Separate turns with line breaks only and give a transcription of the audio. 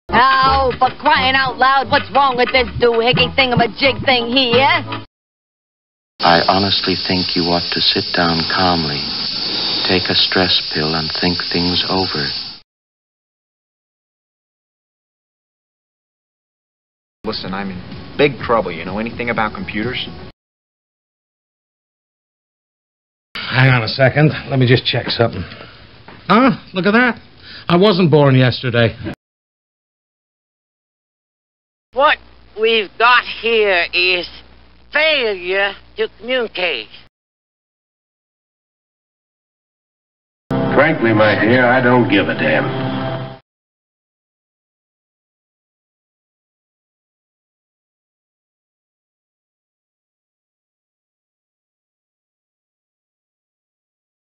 Oh, for crying out loud, what's wrong with this doohickey thingamajig thing here?
I honestly think you ought to sit down calmly, take a stress pill, and think things over.
Listen, I'm in big trouble. You know anything about computers?
Hang on a second. Let me just check something. Huh? Look at that. I wasn't born yesterday.
What we've got here is failure to communicate.
Frankly, my dear, I don't give a damn.